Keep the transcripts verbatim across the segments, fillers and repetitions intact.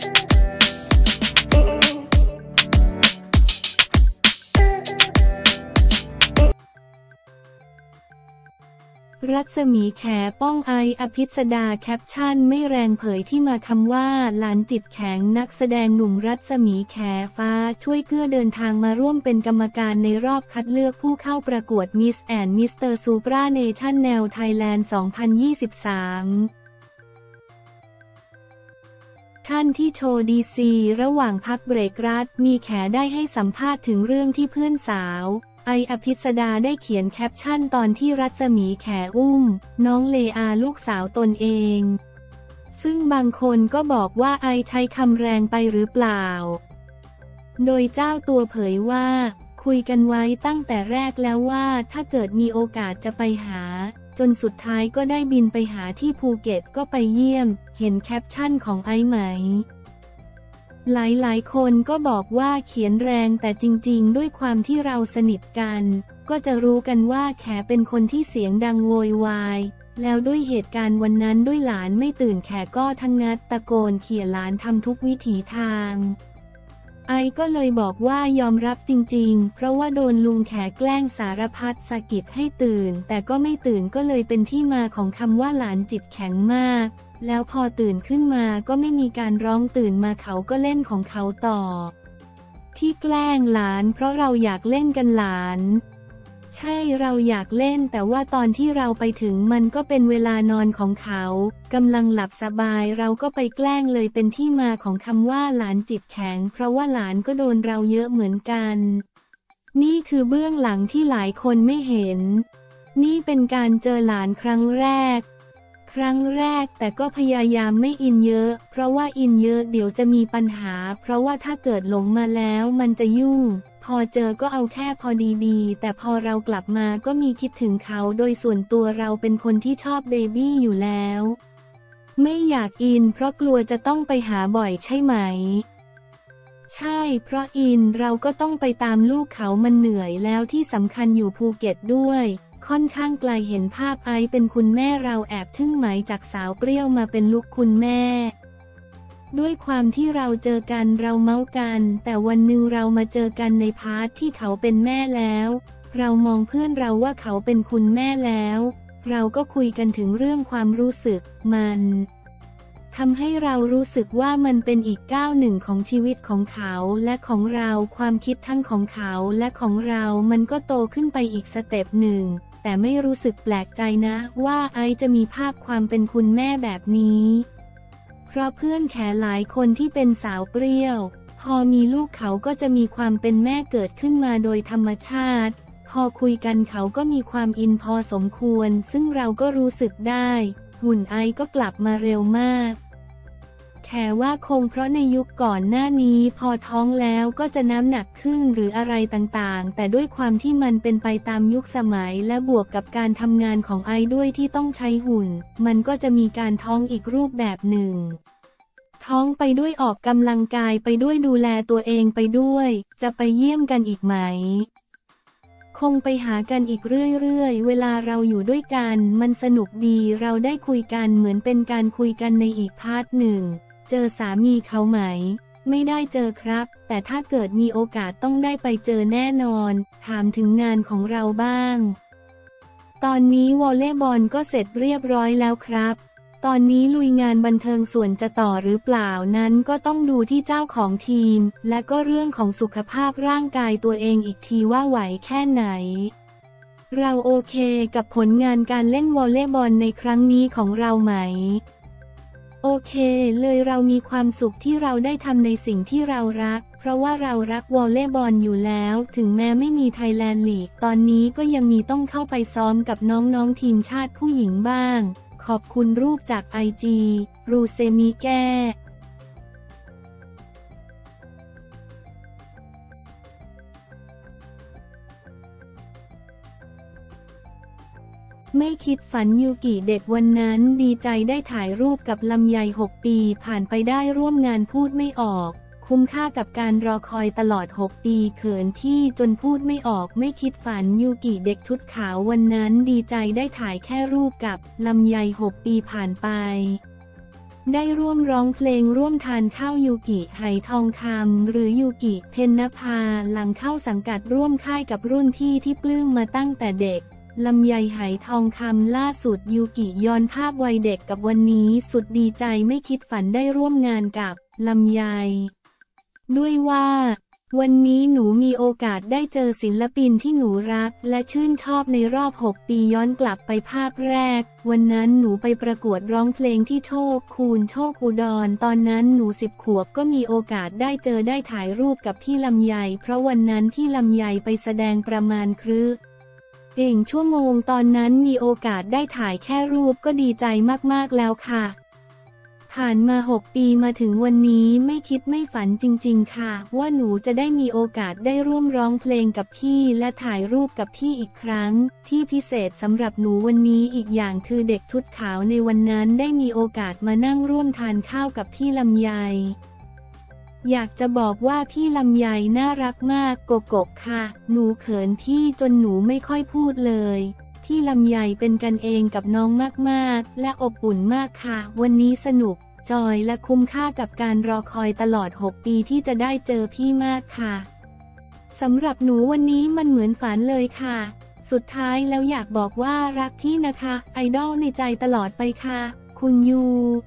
รัศมีแขป้องไออภิสดาแคปชั่นไม่แรงเผยที่มาคำว่าหลานจิตแข็งนักแสดงหนุ่มรัศมีแขฟ้าช่วยเกื้อเดินทางมาร่วมเป็นกรรมการในรอบคัดเลือกผู้เข้าประกวด Miss and มิสเตอร์ Supranational Thailand สองพันยี่สิบสามท่านที่โชว์ดีซีระหว่างพักเบรกรัฐมีแขได้ให้สัมภาษณ์ถึงเรื่องที่เพื่อนสาวไออภิสดาได้เขียนแคปชั่นตอนที่รัศมีแขอุ้มน้องเลอาลูกสาวตนเองซึ่งบางคนก็บอกว่าไอใช้คำแรงไปหรือเปล่าโดยเจ้าตัวเผยว่าคุยกันไว้ตั้งแต่แรกแล้วว่าถ้าเกิดมีโอกาสจะไปหาจนสุดท้ายก็ได้บินไปหาที่ภูเก็ตก็ไปเยี่ยมเห็นแคปชั่นของไอไหมหลายๆคนก็บอกว่าเขียนแรงแต่จริงๆด้วยความที่เราสนิทกันก็จะรู้กันว่าแขเป็นคนที่เสียงดังโวยวายแล้วด้วยเหตุการณ์วันนั้นด้วยหลานไม่ตื่นแขก็ทั้งงัดตะโกนเขี่ยหลานทำทุกวิถีทางไอก็เลยบอกว่ายอมรับจริงๆเพราะว่าโดนลุงแขแกล้งสารพัดสะกิดให้ตื่นแต่ก็ไม่ตื่นก็เลยเป็นที่มาของคำว่าหลานจิตแข็งมากแล้วพอตื่นขึ้นมาก็ไม่มีการร้องตื่นมาเขาก็เล่นของเขาต่อที่แกล้งหลานเพราะเราอยากเล่นกันหลานใช่เราอยากเล่นแต่ว่าตอนที่เราไปถึงมันก็เป็นเวลานอนของเขากำลังหลับสบายเราก็ไปแกล้งเลยเป็นที่มาของคำว่าหลานจิตแข็งเพราะว่าหลานก็โดนเราเยอะเหมือนกันนี่คือเบื้องหลังที่หลายคนไม่เห็นนี่เป็นการเจอหลานครั้งแรกครั้งแรกแต่ก็พยายามไม่อินเยอะเพราะว่าอินเยอะเดี๋ยวจะมีปัญหาเพราะว่าถ้าเกิดหลงมาแล้วมันจะยุ่งพอเจอก็เอาแค่พอดีๆแต่พอเรากลับมาก็มีคิดถึงเขาโดยส่วนตัวเราเป็นคนที่ชอบเบบี้อยู่แล้วไม่อยากอินเพราะกลัวจะต้องไปหาบ่อยใช่ไหมใช่เพราะอินเราก็ต้องไปตามลูกเขามันเหนื่อยแล้วที่สำคัญอยู่ภูเก็ตด้วยค่อนข้างไกลเห็นภาพไอเป็นคุณแม่เราแอบทึ่งไหมจากสาวเปรี้ยวมาเป็นลูกคุณแม่ด้วยความที่เราเจอกันเราเมากันแต่วันหนึ่งเรามาเจอกันในพาร์ทที่เขาเป็นแม่แล้วเรามองเพื่อนเราว่าเขาเป็นคุณแม่แล้วเราก็คุยกันถึงเรื่องความรู้สึกมันทำให้เรารู้สึกว่ามันเป็นอีกก้าวหนึ่งของชีวิตของเขาและของเราความคิดทั้งของเขาและของเรามันก็โตขึ้นไปอีกสเต็ปหนึ่งแต่ไม่รู้สึกแปลกใจนะว่าไอจะมีภาพความเป็นคุณแม่แบบนี้เพราะเพื่อนแขหลายคนที่เป็นสาวเปรี้ยวพอมีลูกเขาก็จะมีความเป็นแม่เกิดขึ้นมาโดยธรรมชาติพอคุยกันเขาก็มีความอินพอสมควรซึ่งเราก็รู้สึกได้หุ่นไอก็กลับมาเร็วมากแค่ว่าคงเพราะในยุคก่อนหน้านี้พอท้องแล้วก็จะน้ำหนักขึ้นหรืออะไรต่างๆแต่ด้วยความที่มันเป็นไปตามยุคสมัยและบวกกับการทำงานของไอด้วยที่ต้องใช้หุ่นมันก็จะมีการท้องอีกรูปแบบหนึ่งท้องไปด้วยออกกำลังกายไปด้วยดูแลตัวเองไปด้วยจะไปเยี่ยมกันอีกไหมคงไปหากันอีกเรื่อยๆเวลาเราอยู่ด้วยกันมันสนุกดีเราได้คุยกันเหมือนเป็นการคุยกันในอีกพาร์ทหนึ่งเจอสามีเขาไหมไม่ได้เจอครับแต่ถ้าเกิดมีโอกาสต้องได้ไปเจอแน่นอนถามถึงงานของเราบ้างตอนนี้วอลเลย์บอลก็เสร็จเรียบร้อยแล้วครับตอนนี้ลุยงานบันเทิงส่วนจะต่อหรือเปล่านั้นก็ต้องดูที่เจ้าของทีมและก็เรื่องของสุขภาพร่างกายตัวเองอีกทีว่าไหวแค่ไหนเราโอเคกับผลงานการเล่นวอลเลย์บอลในครั้งนี้ของเราไหมโอเคเลยเรามีความสุขที่เราได้ทำในสิ่งที่เรารักเพราะว่าเรารักวอลเลย์บอลอยู่แล้วถึงแม้ไม่มีไทยแลนด์ลีกตอนนี้ก็ยังมีต้องเข้าไปซ้อมกับน้องๆทีมชาติผู้หญิงบ้างขอบคุณรูปจากไอจีรูเซมิแก้ไม่คิดฝันยูกิเด็กวันนั้นดีใจได้ถ่ายรูปกับลำไยหกปีผ่านไปได้ร่วมงานพูดไม่ออกคุ้มค่ากับการรอคอยตลอดหกปีเขินพี่จนพูดไม่ออกไม่คิดฝันยูกิเด็กชุดขาววันนั้นดีใจได้ถ่ายแค่รูปกับลำไยหกปีผ่านไปได้ร่วมร้องเพลงร่วมทานข้าวยูกิไหทองคำหรือยูกิเพ็ญนภาหลังเข้าสังกัดร่วมค่ายกับรุ่นพี่ที่ปลื้มมาตั้งแต่เด็กลำไยไหทองคำล่าสุดยูกิย้อนภาพวัยเด็กกับวันนี้สุดดีใจไม่คิดฝันได้ร่วมงานกับลำไยด้วยว่าวันนี้หนูมีโอกาสได้เจอศิลปินที่หนูรักและชื่นชอบในรอบหกปีย้อนกลับไปภาพแรกวันนั้นหนูไปประกวดร้องเพลงที่โชคคูนโชคอุดรตอนนั้นหนูสิบขวบก็มีโอกาสได้เจอได้ถ่ายรูปกับพี่ลำไยเพราะวันนั้นพี่ลำไยไปแสดงประมาณครึ่งเองชั่วโมงตอนนั้นมีโอกาสได้ถ่ายแค่รูปก็ดีใจมากๆแล้วค่ะผ่านมาหกปีมาถึงวันนี้ไม่คิดไม่ฝันจริงๆค่ะว่าหนูจะได้มีโอกาสได้ร่วมร้องเพลงกับพี่และถ่ายรูปกับพี่อีกครั้งที่พิเศษสำหรับหนูวันนี้อีกอย่างคือเด็กชุดขาวในวันนั้นได้มีโอกาสมานั่งร่วมทานข้าวกับพี่ลำไยอยากจะบอกว่าพี่ลำไยน่ารักมากโกโก้ค่ะหนูเขินพี่จนหนูไม่ค่อยพูดเลยพี่ลำไยเป็นกันเองกับน้องมากๆและอบอุ่นมากค่ะวันนี้สนุกจอยและคุ้มค่ากับการรอคอยตลอดหกปีที่จะได้เจอพี่มากค่ะสำหรับหนูวันนี้มันเหมือนฝันเลยค่ะสุดท้ายแล้วอยากบอกว่ารักพี่นะคะไอดอลในใจตลอดไปค่ะคุณยู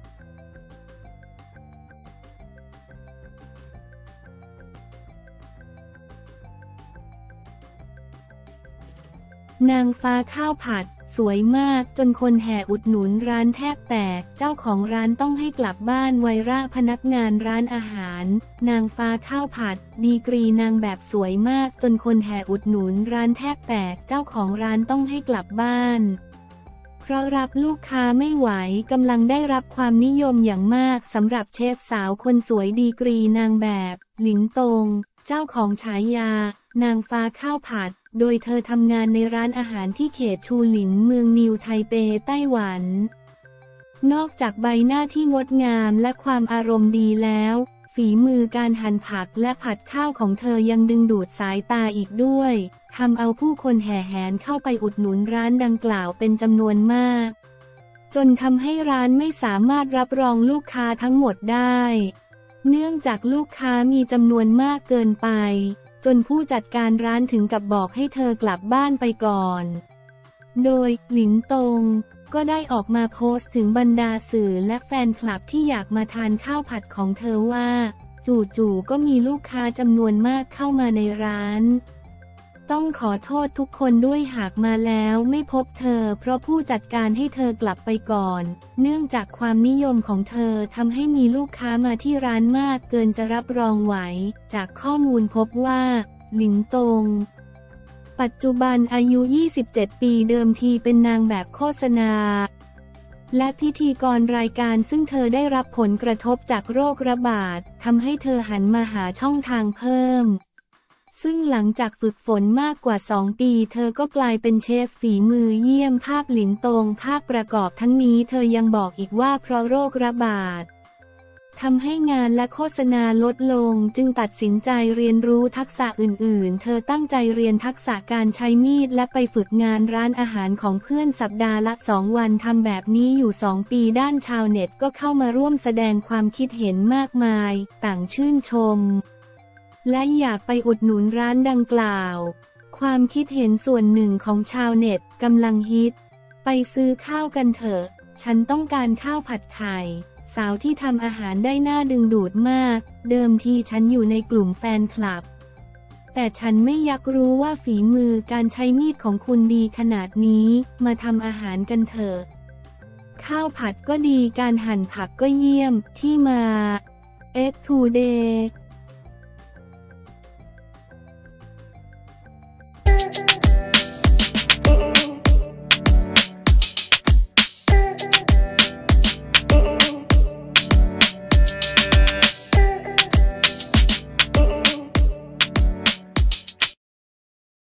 นางฟ้าข้าวผัดสวยมากจนคนแห่อุดหนุนร้านแทบแตกเจ้าของร้านต้องให้กลับบ้านไวร่าพนักงานร้านอาหารนางฟ้าข้าวผัดดีกรีนางแบบสวยมากจนคนแห่อุดหนุนร้านแทบแตกเจ้าของร้านต้องให้กลับบ้านเพราะรับลูกค้าไม่ไหวกำลังได้รับความนิยมอย่างมากสำหรับเชฟสาวคนสวยดีกรีนางแบบหลินตงเจ้าของฉายานางฟ้าข้าวผัดโดยเธอทำงานในร้านอาหารที่เขตชูหลินเมืองนิวไทเปไต้หวันนอกจากใบหน้าที่งดงามและความอารมณ์ดีแล้วฝีมือการหั่นผักและผัดข้าวของเธอยังดึงดูดสายตาอีกด้วยทำเอาผู้คนแห่แหนเข้าไปอุดหนุนร้านดังกล่าวเป็นจำนวนมากจนทำให้ร้านไม่สามารถรับรองลูกค้าทั้งหมดได้เนื่องจากลูกค้ามีจำนวนมากเกินไปจนผู้จัดการร้านถึงกับบอกให้เธอกลับบ้านไปก่อนโดยหลินตงก็ได้ออกมาโพสต์ถึงบรรดาสื่อและแฟนคลับที่อยากมาทานข้าวผัดของเธอว่าจู่ๆก็มีลูกค้าจำนวนมากเข้ามาในร้านต้องขอโทษทุกคนด้วยหากมาแล้วไม่พบเธอเพราะผู้จัดการให้เธอกลับไปก่อนเนื่องจากความนิยมของเธอทำให้มีลูกค้ามาที่ร้านมากเกินจะรับรองไหวจากข้อมูลพบว่าหลิงตงปัจจุบันอายุยี่สิบเจ็ดปีเดิมทีเป็นนางแบบโฆษณาและพิธีกรรายการซึ่งเธอได้รับผลกระทบจากโรคระบาดทำให้เธอหันมาหาช่องทางเพิ่มซึ่งหลังจากฝึกฝนมากกว่าสองปีเธอก็กลายเป็นเชฟฝีมือเยี่ยมภาพหลินตงภาพประกอบทั้งนี้เธอยังบอกอีกว่าเพราะโรคระบาดทำให้งานและโฆษณาลดลงจึงตัดสินใจเรียนรู้ทักษะอื่นๆเธอตั้งใจเรียนทักษะการใช้มีดและไปฝึกงานร้านอาหารของเพื่อนสัปดาห์ละสองวันทำแบบนี้อยู่สองปีด้านชาวเน็ตก็เข้ามาร่วมแสดงความคิดเห็นมากมายต่างชื่นชมและอยากไปอุดหนุนร้านดังกล่าวความคิดเห็นส่วนหนึ่งของชาวเน็ตกำลังฮิตไปซื้อข้าวกันเถอะฉันต้องการข้าวผัดไข่สาวที่ทำอาหารได้น่าดึงดูดมากเดิมทีฉันอยู่ในกลุ่มแฟนคลับแต่ฉันไม่อยากรู้ว่าฝีมือการใช้มีดของคุณดีขนาดนี้มาทำอาหารกันเถอะข้าวผัดก็ดีการหั่นผักก็เยี่ยมที่มาเอ็กทูเดย์